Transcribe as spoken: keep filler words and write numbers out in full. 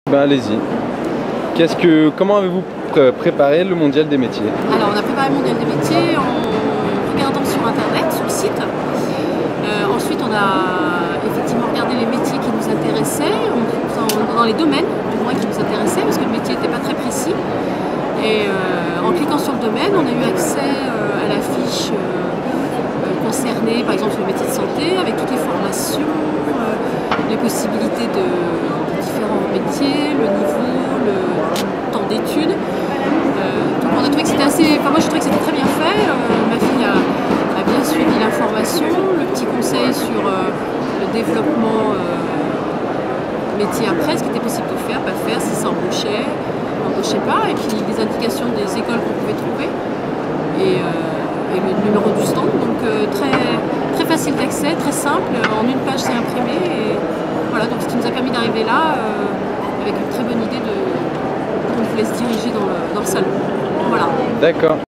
Ben allez-y. Qu'est-ce que, comment avez-vous pré préparé le mondial des métiers? Alors on a préparé le mondial des métiers en regardant sur internet, sur le site. Euh, ensuite on a effectivement regardé les métiers qui nous intéressaient, dans les domaines du moins qui nous intéressaient, parce que le métier n'était pas très précis. Et euh, en cliquant sur le domaine, on a eu accès euh, à la fiche euh, concernée, par exemple sur le métier de santé, avec toutes les formations, euh, les possibilités de, de différents métiers, le niveau, le temps d'études. Euh, donc on a trouvé que c'était assez, enfin moi je trouvais que c'était très bien fait. Euh, ma fille a, a bien suivi l'information, le petit conseil sur euh, le développement euh, métier après, ce qui était possible de faire, pas faire, si ça embauchait. Je sais pas, et puis des indications des écoles qu'on pouvait trouver et, euh, et le numéro du stand, donc euh, très, très facile d'accès, très simple, en une page c'est imprimé et voilà, donc ce qui nous a permis d'arriver là euh, avec une très bonne idée de on voulait se diriger dans le, dans le salon. Voilà. D'accord.